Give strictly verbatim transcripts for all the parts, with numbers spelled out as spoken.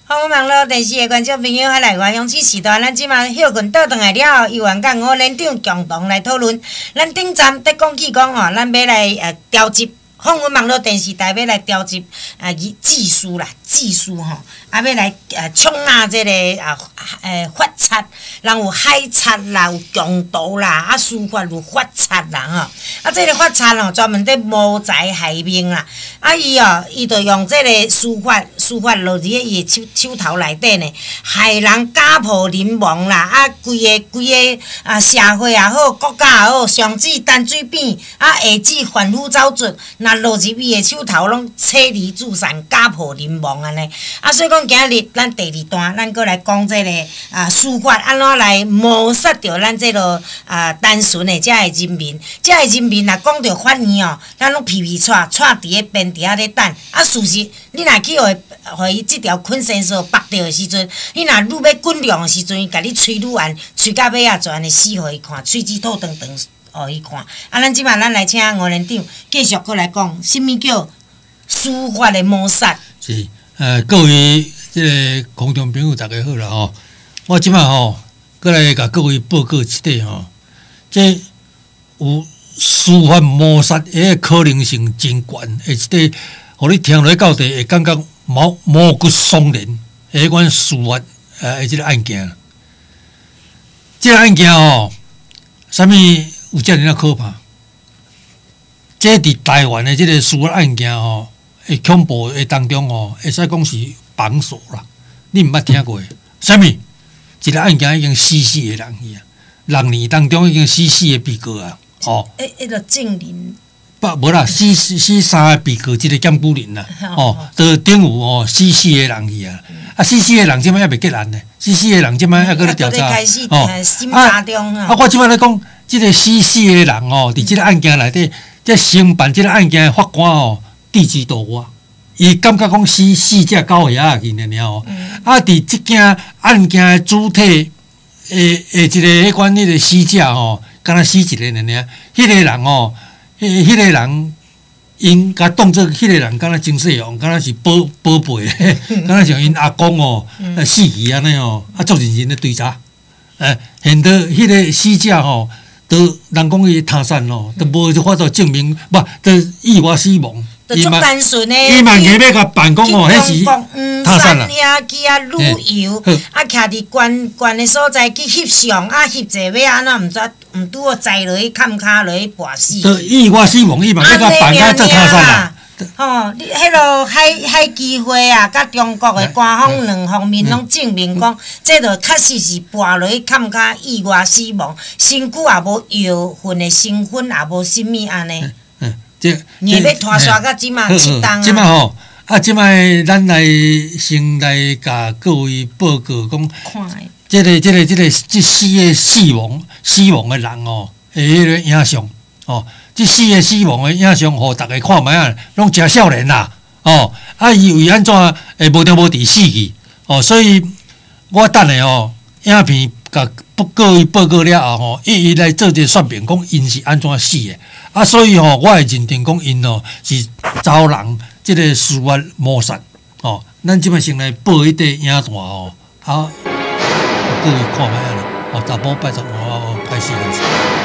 访问网络电视的观众朋友，还来我勇气时代，咱即马休困倒转来了后，由员甲吴连长共同来讨论。咱顶站在讲起讲吼，咱要来呃调集。访问网络电视台要来调集啊技术啦，技术吼，啊要来呃冲啊这个啊呃法察，人有海察啦，有强盗啦，啊司法有法察啦吼，啊这个法察吼专门在谋财害命啦，啊伊哦伊就用这个司法司法落伫伊的手手头内底呢，害人家破人亡啦，啊规个规个啊社会也好，国家也好，上至淡水边，啊下至反腐走卒。啊，落入伊的手头，拢妻离子散、家破人亡安尼。啊，所以讲今日咱第二段，咱搁来讲这个啊，司法安怎来谋杀着咱这个啊单纯的遮个人民，遮个人民若讲着法院哦，咱拢皮皮喘，喘伫咧边伫遐咧等。啊，事实你若去互互伊即条捆绳索绑着的时阵，你若愈要滚量的时阵，伊甲你吹愈完，吹到尾啊，就安尼死互伊看，喙齿吐长长。互伊看，啊！咱即摆咱来请吴连长继续过来讲，什么叫司法的谋杀？ 是，呃，各位即个观众朋友，大家好啦吼！我即摆吼，过来甲各位报告一底吼，即有司法谋杀的可能性真悬，而即个，互你听落到底会感觉毛毛骨悚然，迄款司法呃，即个案件，即个案件吼，啥物？有遮尔啊可怕！这伫台湾的即个司法案件吼，会恐怖的当中吼，会使讲是榜首啦。你毋捌听过？啥物？一个案件已经死死的人去啊，六年当中已经死四个被告啊，吼。 诶，迄个证人。 不，无啦，死死三个被告，一个检举人啦，哦，都顶有哦，死四个人去啊。啊，死四个人即摆还袂结案呢，死四个人即摆还搁咧调查。 哦，审查中啊。 啊，我即摆咧讲。即个死四个人哦，伫即个案件内底，即承办即个案件的法官哦，地基多我，伊感觉讲死四只狗仔去尔尔哦。啊，伫即件案件的主体诶诶，一个迄款迄个死者哦，敢若死一个尔尔，迄个人哦，迄迄个人因甲当做迄个人，敢若真细王，敢若是宝宝贝，敢若像因阿公哦，死去安尼哦，啊，足认真咧追查，诶，现到迄个死者吼。都人讲伊他杀咯，都无法度证明，不，都意外死亡。 就足单纯诶。 伊嘛硬要甲办讲哦，迄是他杀啦。 遐去啊旅游，啊徛伫悬悬诶所在去翕相，啊翕者要安怎毋知，毋拄好栽落去坎骹落去跋死。 都意外死亡，伊嘛要甲办甲做他杀啦。 吼，你迄落海海基会啊，甲中国的官方两方面拢证明讲，这着确实是跋落去坎骹意外死亡，身躯也无药粉的成分，也无啥物安尼。 嗯，这你要拖刷到即马适当啊。 即马吼，啊，即摆咱来先来甲各位报告讲，这个、这个、这个，这四个死亡死亡的人哦，诶，迄个影像哦。即四个死亡的影像，互逐个看卖啊，拢真少年啦，哦，啊，伊为安怎会无条无地死去，哦，所以我等下哦，影片甲各位报告了后吼，一一来做一个说明，讲因是安怎死的，啊，所以吼，我会认定讲因哦是遭人即个司法谋杀，哦，咱即摆先来报一块影段哦，好，各位看卖啊，哦，查甫拜十哦，开始开始。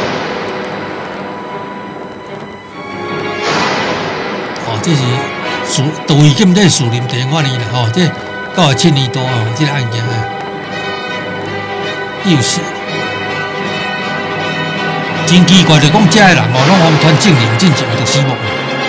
这是树杜义金在树林第五年啦，吼，这到了七年多哦，这个案件啊，又是真奇怪，就讲这个人哦，拢往团证人进前就死亡了。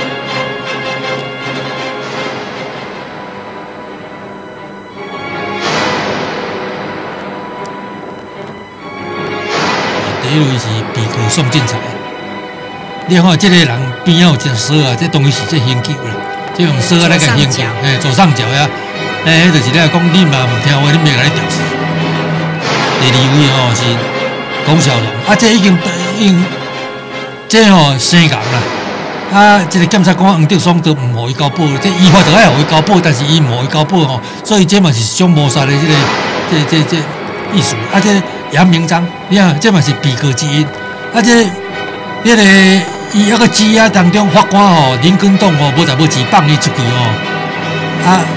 第一位是被告宋进财。你看，这个人边仔有一只锁啊，这当然是这刑具啦，这用锁来个刑具，哎，左上角呀，哎，就是咧讲你嘛唔听话，你免甲你吊死。第二位吼是龚小龙，啊，这已经已经这吼生硬啦，啊，这个检察官黄德双都唔互伊交保，这依法就爱互伊交保，但是伊唔互伊交保吼，所以这嘛是一种谋杀的这个这这这意思。啊，这杨明章，你看这嘛是被告之一，啊，这。迄个伊迄个羁押当中，法官吼林根栋吼无代无志放伊出去吼，啊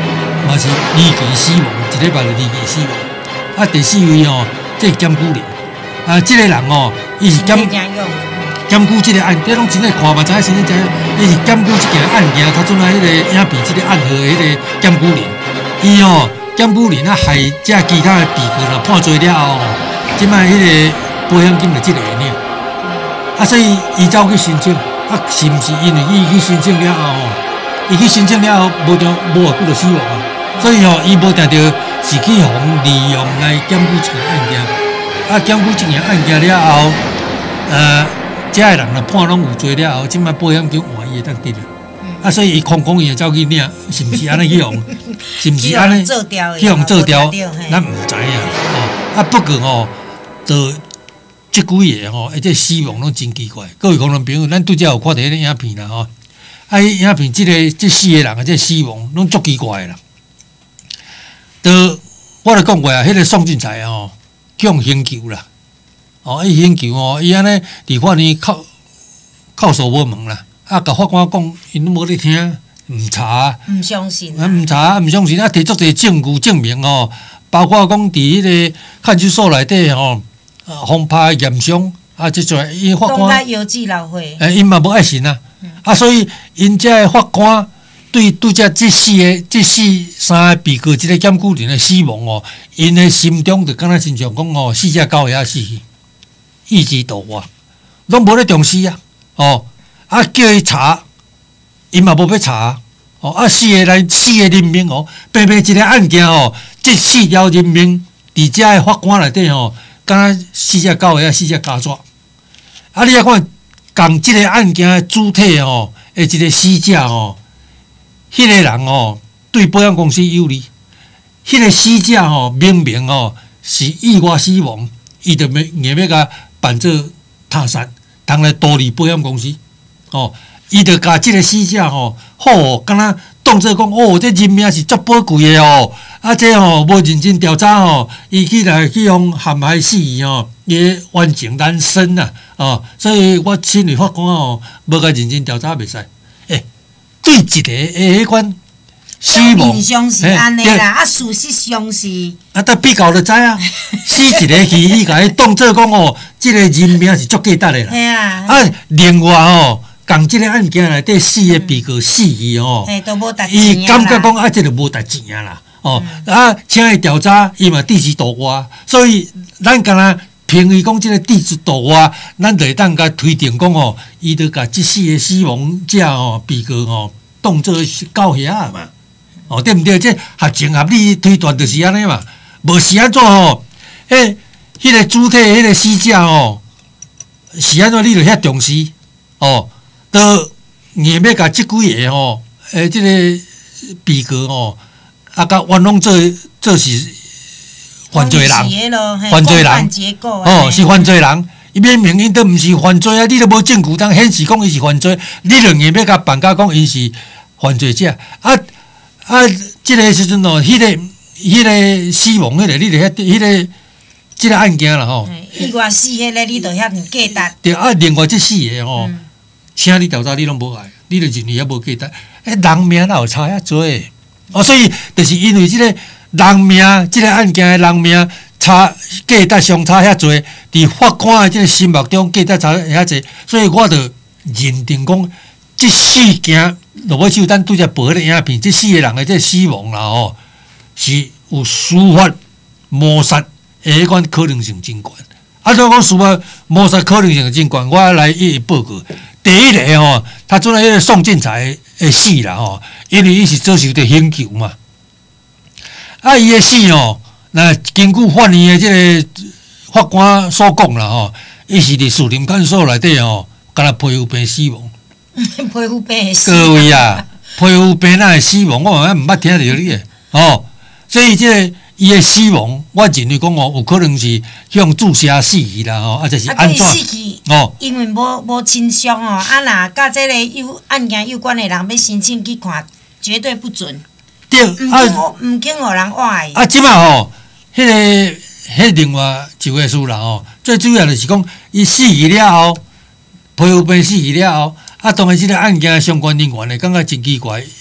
嘛是离奇死亡，一礼拜就离奇死亡。啊，第四位哦，这检举人，啊，这个人哦，伊是检检举这个案，这拢真诶看嘛，知影真诶知影，伊是检举这件案件，较准啊，迄个影片这个暗号的迄个检举人，伊哦，检举人啊，害这其他的被告若判罪了后，即摆迄个保险金就即个个领，啊，所以伊走去申请，啊，是毋是因为伊去申请了后吼？伊去申请了后，无着无偌久就死亡啊，所以吼，伊无定着是去互利用来检举这个案件，啊，检举这件案件了后，呃，这个人若判拢有罪了后，即摆保险金换伊会当得了，啊，所以伊空空伊会走去领，是毋是安尼去用？是毋是安尼？去用做掉，咱毋知影哦。啊，不过吼，就即几个吼，而且死亡拢真奇怪。各位观众朋友，咱拄则有看到迄个影片啦吼。啊！伊影片即个即四个人啊，即死亡拢足奇怪啦。都我著讲过啊，迄个宋俊才吼，向刑求啦。哦，伊刑求哦，伊安尼伫法院靠靠诉无门啦。啊，甲法官讲，因拢无咧听，毋查， 毋相信， 啊，毋查，毋相信，啊，提足侪证据证明哦，包括讲伫迄个看守所内底吼，啊，轰趴严伤，啊，即种因法官， 讲甲邮寄老岁， 诶，因嘛无爱信啊。啊，所以因遮个法官对拄则即四个、即四三个被告，即个检举人的死亡哦，因的心中就敢若亲像讲哦，四只狗遐死去，意志堕活，拢无咧重视啊，哦，啊叫伊查，因嘛无要查，哦，啊四个来四个人命哦，偏偏一个案件哦，即四条人命伫遮个法官内底哦，敢若四只狗遐四只家雀，啊你啊看。共即个案件的主体吼，诶，一个死者吼，迄个人吼对保险公司有利，迄个死者吼明明吼是意外死亡，伊就要硬要甲办做他杀，通来独立保险公司，哦，伊就甲即个死者吼，好，敢若当做讲哦，这人命是足宝贵的哦，啊，这吼无认真调查吼，伊去来去用陷害死伊吼。也完整难生呐，哦，所以我身为法官哦，无甲认真调查袂使。诶，对一个诶迄款死亡， 印象是安尼啦，啊，事实上是啊，但比较就知啊，死一个去，伊甲伊当做讲哦，即个人命是足价值的啦。 系啊。 啊，另外哦，共即个案件内底四个被告死去哦，伊感觉讲啊，这个无值钱啊啦，哦，啊，请伊调查，伊嘛地址倒我，所以咱敢若。评为讲即个地质图啊，咱就会当甲推定讲吼，伊就甲即四个死亡者吼被告吼当做狗遐嘛，哦对毋对？这合情合理推断就是安尼嘛，无是安怎吼？迄、迄个主体迄个死者吼是安怎？你就遐重视哦，都硬要甲即几个吼，诶，即个被告吼，啊，甲冤枉做做是。犯罪人，犯罪人，哦，是犯罪人。伊明明因都毋是犯罪啊，你都无证据当显示讲伊是犯罪，你就硬要甲办家讲伊是犯罪者。啊啊，即个时阵哦，迄个迄个死亡迄个，你就遐迄个即个案件啦吼。 意外死迄个，你就遐毋价值。 对啊，另外即四个吼，请你调查，你拢无爱，你就认为遐无价值。诶，人命哪有差遐多？哦，所以就是因为即个。人命，即、这个案件的人命差价值相差遐济，伫法官的即个心目中价值差遐济，所以我就认定讲，即四件落尾手咱拄则报迄个影片，即四个人的即死亡啦吼，是有司法谋杀的迄款可能性真悬。啊，怎讲司法谋杀可能性真悬？我来一一报告。第一个吼，他做了迄个宋俊才的死啦吼，因为伊是遭受着刑求嘛。啊，伊诶死哦，那根据法院诶即个法官所讲啦吼，伊是伫树林看守内底吼，敢若皮肤病死亡。 皮肤病死。 各位啊，皮肤病哪会死亡？我嘛毋捌听着你诶，哦，所以即个伊诶死亡，我认为讲哦，有可能是向注射死去啦吼，啊，就是安怎？ 哦，因为无无亲属哦，啊，若甲即个有案件有关诶人要申请去看，绝对不准。对，啊，毋经互人挖伊。 啊，即摆吼，迄、那个、迄另外一位事啦吼，最主要就是讲，伊死去了后，皮肤病死去了后，啊，当然即个案件相关人员咧，感觉真奇怪，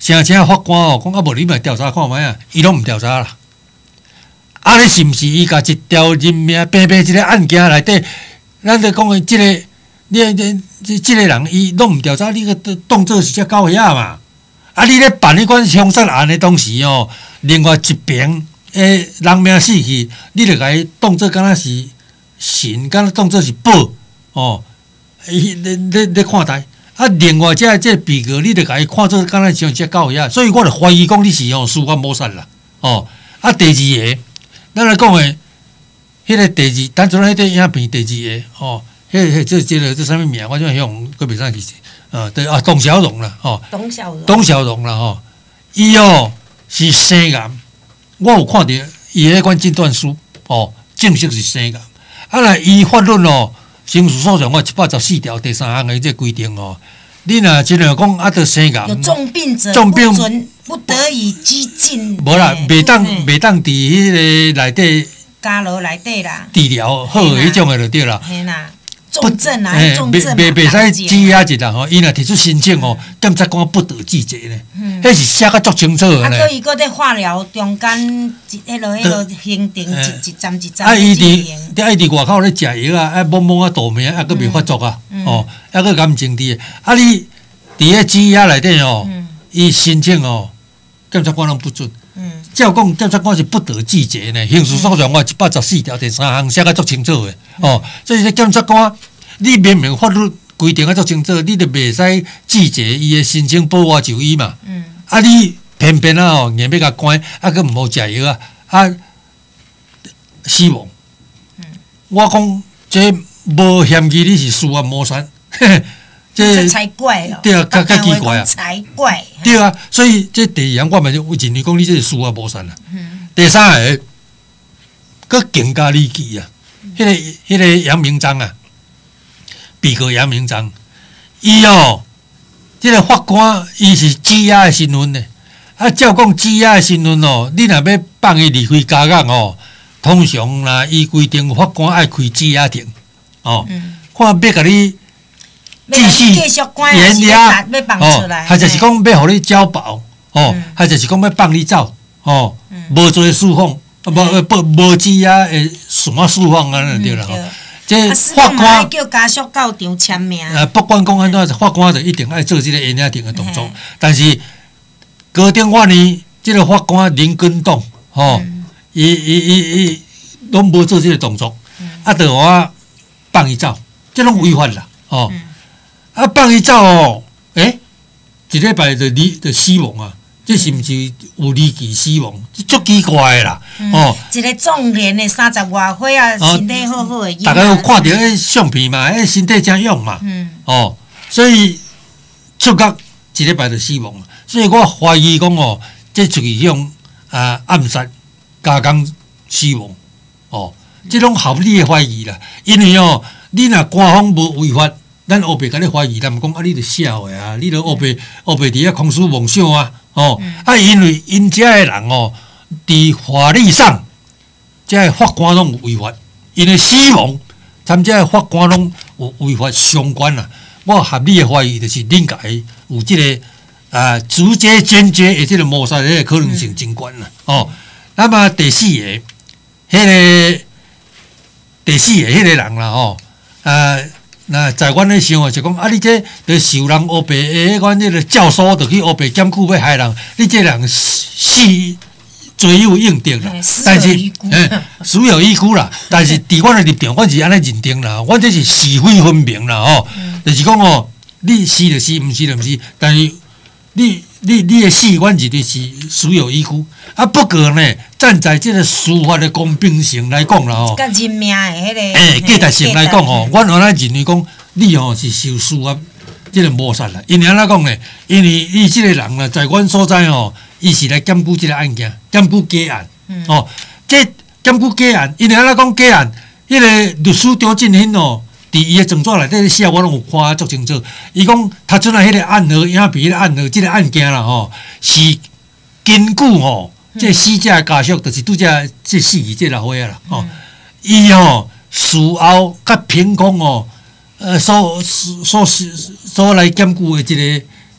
声请法官哦，讲啊无你咪调查看觅啊，伊拢毋调查啦。啊，你是毋是伊甲一条人命平平一个案件内底，咱咧讲诶，即个你你即即个人伊拢毋调查，你个动作是遮狗血嘛？啊，你咧办迄款凶杀案诶同时哦，另外一边诶人命死去，你著甲伊当作敢若是神，敢若当作是宝哦，伊咧咧咧看待。啊，另外这这被告，你著甲伊看做敢若像只狗遐，所以我著怀疑讲你是哦司法谋杀啦。哦，啊，第二个，咱来讲诶，迄个第二，单纯迄个影片第二个哦，迄迄这这个这啥物名？我怎样佫袂使记起。呃，对啊，董小荣啦，哦， 董小荣， 董小荣啦，吼，伊哦是生癌，我有看到伊迄款诊断书，哦，正式是生癌。啊，来伊法律哦。刑事诉讼法一百十四条第三项的这规定哦，你若真系讲啊，得生癌， 有重病者重病不准不得以激进。 无啦，袂当袂当伫迄个内底家楼内底啦， 治疗好迄种的就对啦。 嘿啦，重症啊，重症嘛， 袂袂使羁押一啦吼，伊若提出申请哦，检察官不得拒绝呢。迄是写甲足清楚的呢。 啊，佮伊佮在化疗中间，一迄落迄落行程一一站一站。 啊，伊伫，啊伊伫外口咧食药啊，啊懵懵啊倒命，啊佮袂发作啊，哦，啊佮感情伫，啊你伫迄羁押内底哦，伊申请哦，检察官拢不准。照讲，检察官是不得拒绝呢。刑事诉讼法一百十四条第三项写甲足清楚的，哦，所以说检察官，你明明法律规定啊足清楚，你就袂使拒绝伊的申请保外就医嘛。嗯。啊，你偏偏啊吼，硬要甲关，啊，佮毋好食药啊，啊，死亡。嗯。我讲这无嫌疑，你是司法谋杀， 这才怪哦。 对啊，较较奇怪啊。 才怪。 对啊，所以这第二项我咪就认为讲你这是司法谋杀啦。嗯。第三个，佮更加离奇啊！迄个迄个杨明章啊，被告杨明章，伊哦。这个法官伊是羁押的身份呢，啊，照讲羁押的身份哦，你若要放伊离开家港哦，通常啦，伊规定法官爱开羁押庭哦，嗯、看要甲你继续延押哦，还就是讲要互你交保哦，嗯、还就是讲要放你走哦，无做释放，无无无羁押的什么释放啊，那对啦。嗯这法官叫家属到场签名。 呃，不管讲安怎，法官就一定爱做这个延押庭的动作。但是高等法院这个法官林根栋，吼，伊伊伊伊拢无做这个动作，啊，就我放伊走，这拢违法啦，哦，啊，放伊走哦，诶，一礼拜就离就死亡啊。这是毋是有离奇死亡？足奇怪啦！哦， 一个壮年的三十外岁啊，身体好好的， 大家有看到迄相片嘛？迄身体真勇嘛？哦，所以触觉一礼拜就死亡，所以我怀疑讲哦，这就是迄种啊暗杀、加工死亡。哦，这种合理的怀疑啦，因为哦，你若官方无违法，咱后壁甲你怀疑，咱毋讲啊，你著笑的啊，你著后壁后壁伫遐空思妄想啊。哦，啊，因为因遮个人哦，伫法律上，遮个法官拢有违法，因为死亡，参遮个法官拢有违法相关啦。我合理的怀疑就是恁家有即、这个啊直接、间接的即个谋杀的可能性真悬啦。哦，那么第四个，迄、那个第四个迄个人啦，吼、哦，啊。那在阮咧想啊，就讲啊，你这着受人乌白诶，阮这个教唆着去乌白检举要害人，你这人死罪有应得啦。但是，嗯，死有依据啦。但是，伫阮诶立场，阮是安尼认定啦。阮这是是非分明啦，吼、嗯。就是讲哦，你死就死，毋死就毋死。但是，你你你诶死，阮认为是死有依据。啊，不过呢，站在这个司法的公平性来讲啦，吼， 甲人命的迄个， 诶，价值性来讲吼，阮安尼认为讲，你吼是受司法这个谋杀啦。因为安怎讲呢？因为伊这个人呢，在阮所在吼，伊是来检举这个案件，检举假案。嗯、哦，这检举假案，因为安怎讲假案？迄、那个律师张振兴哦，伫伊的证纸内底写，我拢有看足清楚。伊讲，他出来迄个案盒，影片迄个案盒，这个案件啦，吼，是根据吼。这死者家属就是拄则这死去这老伙仔啦，哦，伊吼事后甲凭空哦，呃，所所所所来检举的这个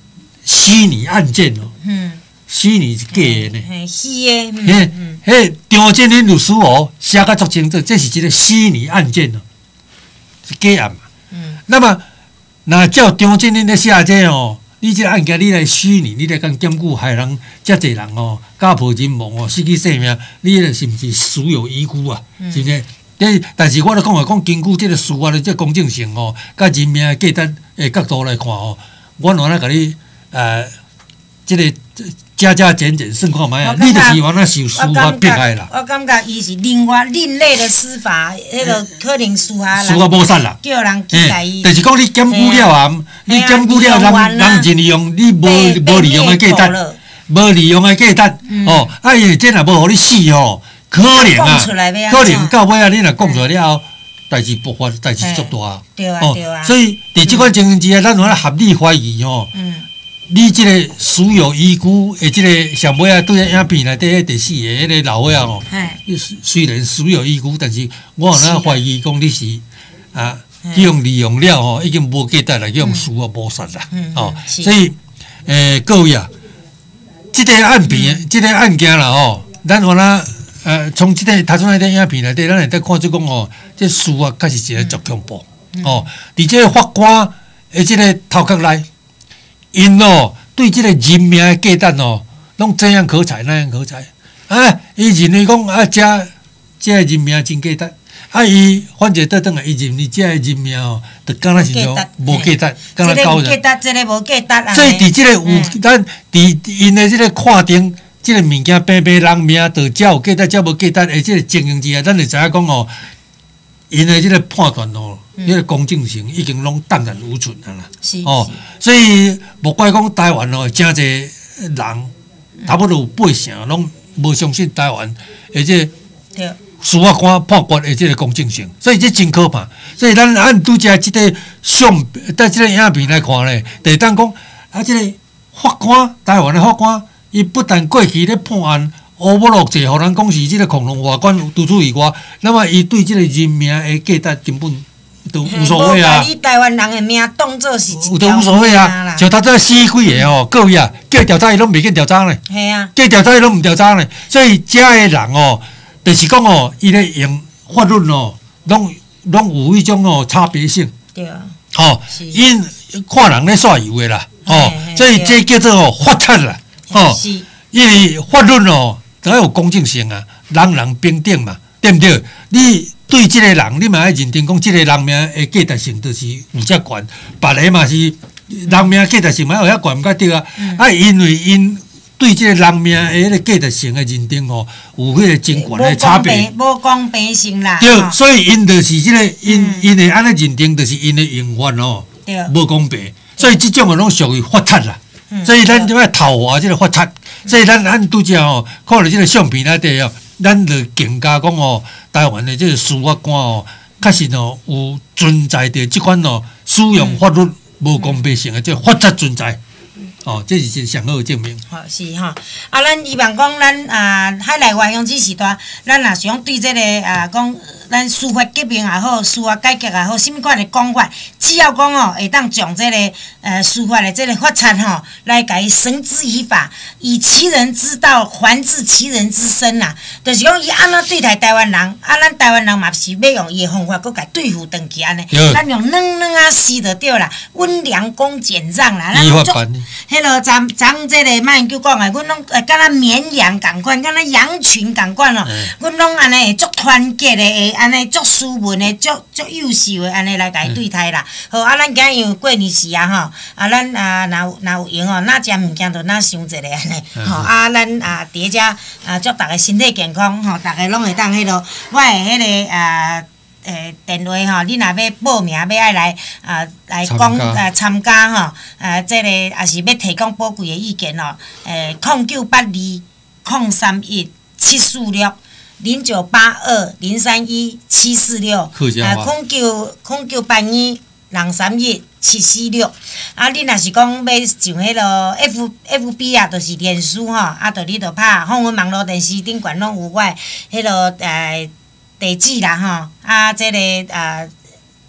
虚拟案件哦， 嗯， 虚拟是假的呢。 嘿，虚的， 嘿， 嗯嘿，张建林律师哦，写甲足清楚，这是一个虚拟案件哦，是假案嘛。 嗯， 那么，那照张建林咧写这哦，你这案件你来虚拟，你来讲兼顾害人遮济人哦，家破人亡哦，失去性命，你这是毋是私有遗孤啊？是呢。但但是我咧讲话讲，根据这个司法的这公正性哦，甲人命的价值的角度来看哦，我哪能甲你呃，这个加加减减算看卖啊？你就是往那受司法迫害啦。 我感觉伊是另外另类的司法，迄个可能司法司法谋杀啦， 叫人起来伊。 但是讲你检举了啊，你检举了人人就利用你无无利用的价值，无利用的价值哦，啊伊这若无互你死哦。可能啊，可能到尾啊，你若讲出来了后，代志爆发，代志足大。 对啊，对啊。 所以，伫即款情形之下，咱有合理怀疑吼，你即个私有遗孤的即个上尾啊，对个影片内底迄第四个迄个老伙仔吼，虽然私有遗孤，但是我有哪怀疑讲你是啊，去用利用了吼，已经无价值来去用私法谋杀啦。哦，所以诶，各位啊，即个案片，即个案件啦吼，咱有哪？呃，从即个头先那啲影片内底，咱会得看出讲哦，这司法确实是一个足恐怖哦。伫即个法官的即个头壳内，因哦对即个人命的价值哦，拢这样可采那样可采。啊，伊认为讲啊，这这个人命真价值，啊，伊反正倒转来，伊认为这个人命哦，就敢若是种无价值，敢若高人。 这个价值，这个无价值啊。 所以伫即个有咱伫因的即个看定。即个物件平平人命，就才有价值，才无价值。而即个情形之下，咱就知影讲哦，因的即个判断哦，迄个公正性已经拢荡然无存啊啦。哦，所以莫怪讲台湾哦，真侪人差不多有八成拢无相信台湾，而且司法官判决的即个公正性，所以这真可怕。所以咱按拄则即个相，在即个影片来看咧，就当讲啊，即个法官，台湾的法官。伊不但过去咧判案，乌不落者，互人讲是即个恐龙法官独处以外，那么伊对即个人命的价值根本都无所谓啊。 把你台湾人的命当作是一都无所谓啊。像他这死几个哦，各位啊，叫调查伊拢袂去调查呢。 系啊。 叫调查伊拢毋调查呢，所以遮个人哦，就是讲哦，伊咧用法律哦，拢拢有迄种哦差别性。 对啊。 哦，因看人咧煞油的啦，哦，所以这叫做哦法策啦。哦，因为法律哦，都要有公正性啊，人人平等嘛，对不对？你对这个人，你嘛要认定讲，这个人命的价值性就是有遮悬，别个嘛是人命价值性嘛有遐悬，毋甲对啊。啊，因为因对这个人命的迄个价值性的认定哦，有迄个真悬的差别。 无公平性啦。 对，所以因就是这个因因会安尼认定，就是因的用法哦，无公平，所以这种个拢属于法策啦。所以咱就要讨伐即个法策，所以咱咱拄则吼，看了即个相片内底哦，咱就更加讲哦，台湾的即个司法官哦，确实哦有存在着即款哦使用法律无公平性的即个法则存在。哦，这是上好的证明。 吼是吼，啊，咱希望讲咱啊海内外乡这时代，咱若想对这个啊讲咱司法革命也好，司法改革也好，什么款的讲法，只要讲哦会当将这个呃司法的这个法策吼来甲伊绳之以法，以其人之道还治其人之身呐、啊。就是讲伊安怎对待台湾人，啊，咱台湾人嘛是要用伊的方法，搁甲对付登去安尼。咱用软软啊死就对啦，温良恭俭让啦，咱做。迄落咱咱即个卖叫讲诶，阮拢诶，敢若绵羊共款，敢若羊群共款哦。阮拢安尼会足团结诶，会安尼足斯文诶，足足优秀诶，安尼来甲伊对待啦。好啊，咱今日因为过年时啊吼，啊咱啊若若有闲哦，哪食物件就哪想一个安尼。吼啊，咱啊伫遮啊祝逐个身体健康吼，逐个拢会当迄落，我诶迄个啊。诶，电话吼，你若要报名，要爱来啊来讲啊参加吼，啊，即个也是要提供宝贵的意见哦。诶，零九八二零三一七四六零九八二零三一七四六啊，零九零九八二零三一七四六。啊，你若是讲要上迄落 F F B 啊，就是脸书吼，啊，着你着拍凤凰网络电视顶悬拢有我迄落诶。地址啦吼，啊，即、这个啊，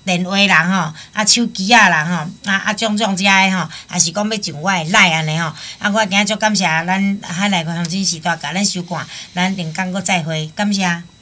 电话啦吼，啊手机啊啦吼，啊啊种种遮个吼，也是讲要上我的赖安尼吼，啊我今仔足感谢咱海内乡亲时代甲咱收看，咱定工搁再会，感谢。